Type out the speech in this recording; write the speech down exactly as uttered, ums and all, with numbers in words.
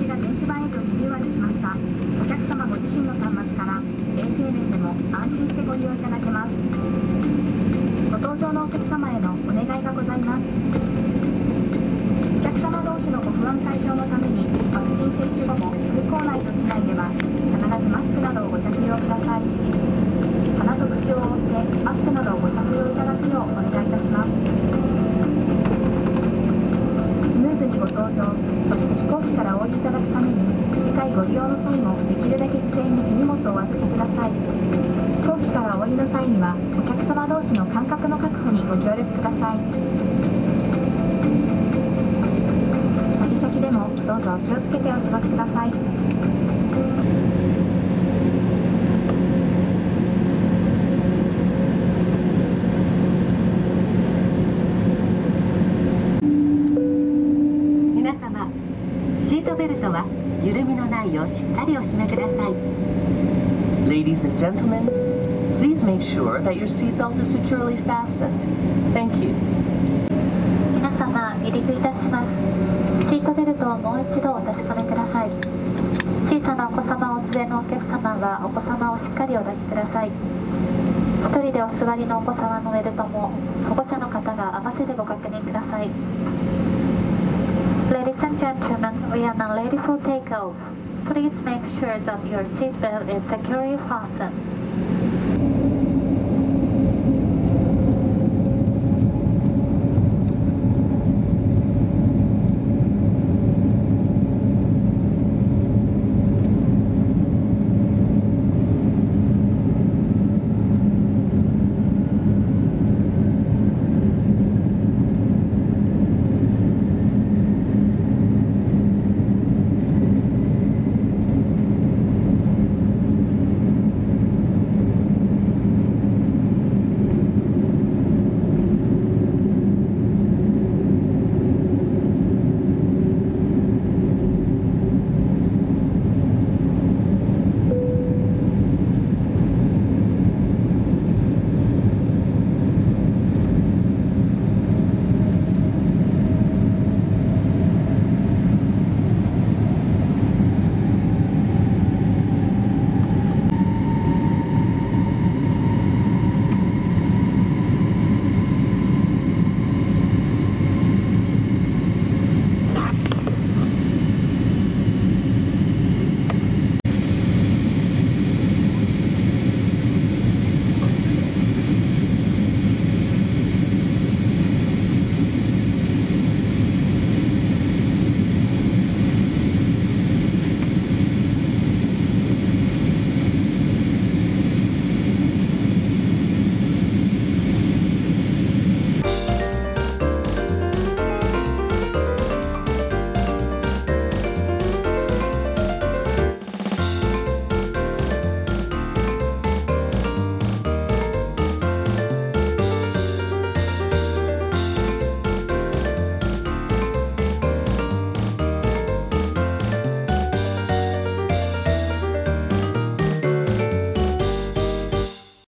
子が電子版へとリニューアルしました。お客様ご自身の端末から衛生面でも安心してご利用いただけます。ご搭乗のお客様へのお願いがございます。お客様同士のご不安解消のためにワクチン接種後も空港内と機内では必ずマスクなどをご着用ください。鼻と口を覆ってマスクなどをご着用いただくようお願いいたします。スムーズにご搭乗、そして飛行機からお降りいただくために次回ご利用の際もできるだけ事前に手荷物をお預けください。飛行機からお降りの際にはお客様同士の間隔の確保にご協力ください。旅先でもどうぞ気をつけてお過ごしください。 皆様、シートベルトは緩みのないようしっかりお締めください。 Ladies and gentlemen, please make sure that your seatbelt is securely fastened. Thank you. 皆様、離陸いたします。シートベルトをもう一度お確かめください。小さなお子様をお連れのお客様はお子様をしっかりお抱きください。一人でお座りのお子様のベルトも保護者の方が合わせてご確認ください。Ladies and gentlemen, we are now ready for takeoff. Please make sure that your seatbelt is securely fastened.